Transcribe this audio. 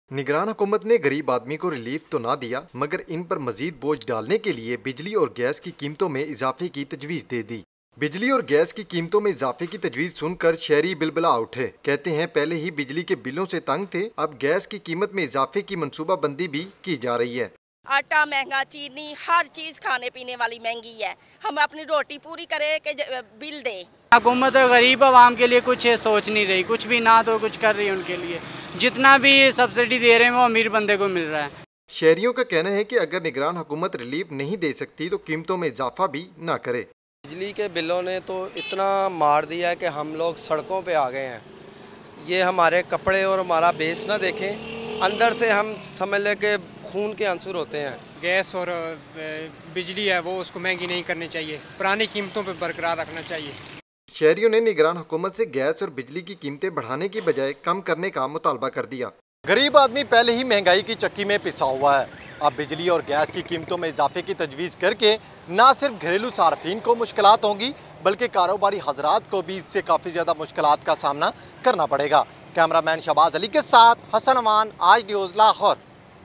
निगरान हुकूमत ने गरीब आदमी को रिलीफ तो ना दिया, मगर इन पर मजीद बोझ डालने के लिए बिजली और गैस की कीमतों में इजाफे की तजवीज़ दे दी। बिजली और गैस की कीमतों में इजाफे की तजवीज़ सुनकर शहरी बिलबिला उठे। कहते हैं पहले ही बिजली के बिलों से तंग थे, अब गैस की कीमत में इजाफे की मनसूबाबंदी भी की जा रही है। आटा महंगा, चीनी, हर चीज खाने पीने वाली महंगी है। हम अपनी रोटी पूरी करें कि बिल दे। हुकूमत गरीब आवाम के लिए कुछ सोच नहीं रही, कुछ भी ना तो कुछ कर रही है उनके लिए। जितना भी सब्सिडी दे रहे हैं वो अमीर बंदे को मिल रहा है। शहरियों का कहना है कि अगर निगरान हुकूमत रिलीफ नहीं दे सकती तो कीमतों में इजाफा भी ना करे। बिजली के बिलों ने तो इतना मार दिया है कि हम लोग सड़कों पे आ गए हैं। ये हमारे कपड़े और हमारा बेस ना देखें, अंदर से हम समझ लें कि खून के आंसू होते हैं। गैस और बिजली है वो उसको महंगी नहीं करनी चाहिए, पुरानी कीमतों पे बरकरार रखना चाहिए। शहरियों ने निगरान हुकूमत से गैस और बिजली की कीमतें बढ़ाने की बजाय कम करने का मुतालबा कर दिया। गरीब आदमी पहले ही महंगाई की चक्की में पिसा हुआ है, अब बिजली और गैस की कीमतों में इजाफे की तजवीज़ करके न सिर्फ घरेलू सार्फिन को मुश्किलात होंगी बल्कि कारोबारी हजरात को भी इससे काफ़ी ज़्यादा मुश्किलात का सामना करना पड़ेगा। कैमरामैन शहबाज अली के साथ हसन अमान, आज न्यूज़, लाहौर।